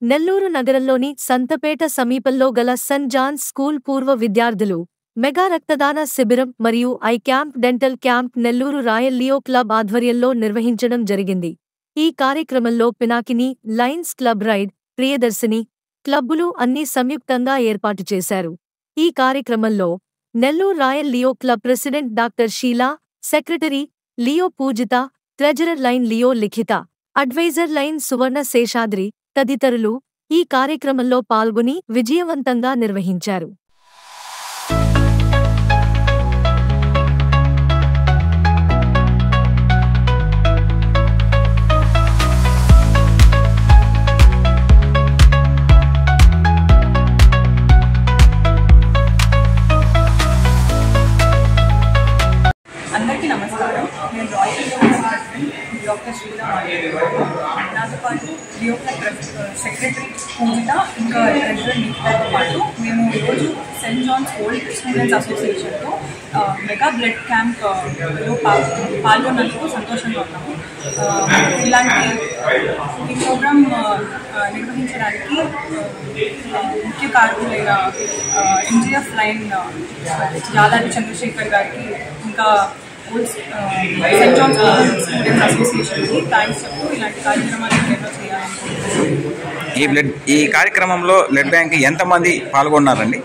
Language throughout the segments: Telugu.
నెల్లూరు నగరంలోని సంతపేట సమీపంలో గల సెంట్ జాన్స్ స్కూల్ పూర్వ విద్యార్థులు మెగా రక్తదాన శిబిరం మరియు eye camp dental camp Nellore royal Leo club ఆధ్వర్యంలో నిర్వహించడం జరిగింది. ఈ కార్యక్రమంలో Pinakini Lions club ride, Priyadarshini క్లబ్బులు అన్ని సంయుక్తంగా ఏర్పాటు చేశారు. ఈ కార్యక్రమంలో Nellore royal Leo club president doctor Sheela, secretary Leo Poojitha, treasurer lion Leo Likhitha, adviser lion Suvarna Seshadri తదితరులు ఈ కార్యక్రమంలో పాల్గొని విజయవంతంగా నిర్వహించారు. అందరికీ నమస్కారం. నేను రాయల్ డాక్టర్ శ్రీలా నాతో పాటు లియో క్లబ్ సెక్రటరీ పూజిత, ఇంకా ట్రెజరర్ నిఖితతో పాటు మేము ఈరోజు సెంట్ జాన్స్ ఓల్డ్ స్టూడెంట్స్ అసోసియేషన్తో మెగా బ్లడ్ క్యాంప్లో పాల్గొన్నందుకు సంతోషంగా ఉన్నాము. ఇలాంటి ఈ ప్రోగ్రాం నిర్వహించడానికి ముఖ్య కారకులైన MGF లైన్ జాలాది చంద్రశేఖర్ గారికి, ఇంకా సెంట్ జాన్స్ స్టూడెంట్స్ అసోసియేషన్కి థ్యాంక్స్ చెప్తూ ఇలాంటి కార్యక్రమాలు ఎన్నో చేయాలనుకుంటున్నాను. ఈ కార్యక్రమంలో బ్లడ్ బ్యాంక్ ఎంతమంది పాల్గొన్నారండి?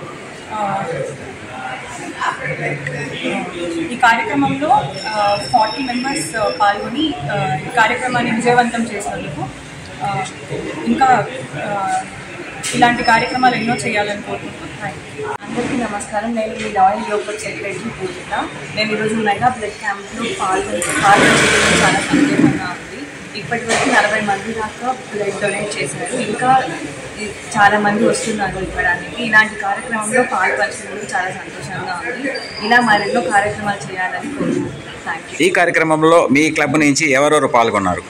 ఈ కార్యక్రమంలో 40 మెంబర్స్ పాల్గొని ఈ కార్యక్రమాన్ని విజయవంతం చేసినందుకు, ఇంకా ఇలాంటి కార్యక్రమాలు ఎన్నో చేయాలని కోరుకుంటున్నాను. అందరికీ నమస్కారం. నేను మీ royal Leo club secretary Poojitha. నేను ఈరోజు మెగా బ్లడ్ క్యాంప్లో పాల్గొనడం చాలా సంతోషంగా ఉంది. ఇప్పటి వరకు 40 మంది దాకా బ్లడ్ డొనేట్ చేశారు. ఇంకా చాలా మంది వస్తున్నారు ఇవ్వడానికి. ఇలాంటి కార్యక్రమంలో పాల్పంచినందుకు చాలా సంతోషంగా ఉంది. ఇలా మరెన్నో కార్యక్రమాలు చేయాలని కోరుకుంటున్నాను. Thank you. ఈ కార్యక్రమంలో మీ క్లబ్ నుంచి ఎవరెవరు పాల్గొన్నారు?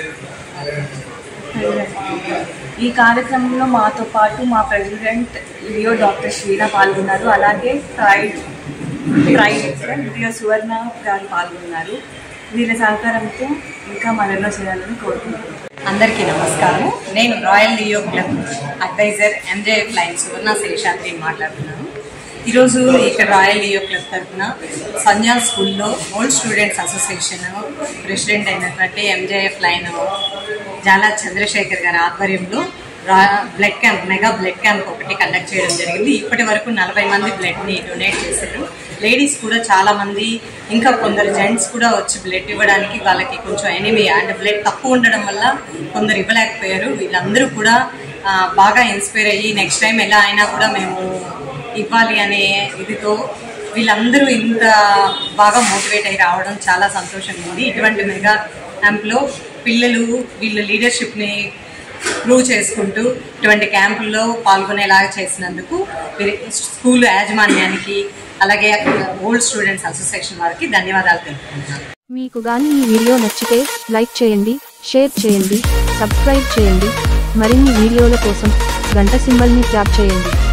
ఈ కార్యక్రమంలో మాతో పాటు మా ప్రెసిడెంట్ లియో డాక్టర్ శ్రీలా పాల్గొన్నారు. అలాగే ప్రైడ్ లియో సువర్ణ గారు పాల్గొన్నారు. వీళ్ళ సహకారంతో ఇంకా మరెన్నో చేయాలని కోరుకుంటున్నాను. అందరికీ నమస్కారం. నేను royal Leo club adviser MJF lion Suvarna Seshadri మాట్లాడుతున్నాను. ఈరోజు ఇక్కడ రాయల్ లియో క్లబ్ తరఫున సంజాన్ స్కూల్లో ఓల్డ్ స్టూడెంట్స్ అసోసియేషన్ ప్రెసిడెంట్ అయినటువంటి MJF లైన్ జాలా చంద్రశేఖర్ గారి ఆధ్వర్యంలో blood camp, mega blood camp ఒకటి కండక్ట్ చేయడం జరిగింది. ఇప్పటి వరకు 40 మంది బ్లడ్ని డొనేట్ చేశారు. లేడీస్ కూడా చాలామంది, ఇంకా కొందరు జెంట్స్ కూడా వచ్చి బ్లడ్ ఇవ్వడానికి వాళ్ళకి కొంచెం ఎనిమియా అండ్ బ్లడ్ తక్కువ ఉండడం వల్ల కొందరు ఇవ్వలేకపోయారు. వీళ్ళందరూ కూడా బాగా ఇన్స్పైర్ అయ్యి నెక్స్ట్ టైం ఎలా అయినా కూడా మేము ఇవ్వాలి అనే ఇదితో వీళ్ళందరూ ఇంత బాగా మోటివేట్ అయ్యి రావడం చాలా సంతోషంగా ఉంది. ఇటువంటి మెగా క్యాంప్లో పిల్లలు వీళ్ళ లీడర్షిప్ని ప్రూవ్ చేసుకుంటూ ఇటువంటి క్యాంపుల్లో పాల్గొనేలాగా చేసినందుకు స్కూల్ యాజమాన్యానికి, అలాగే ఓల్డ్ స్టూడెంట్స్ అసోసియేషన్ వారికి ధన్యవాదాలు తెలుపుకుంటున్నాను. మీకు గాని ఈ వీడియో నచ్చితే లైక్ చేయండి, షేర్ చేయండి, సబ్స్క్రైబ్ చేయండి. మరిన్ని వీడియోల కోసం గంట సింబల్ని ట్యాప్ చేయండి.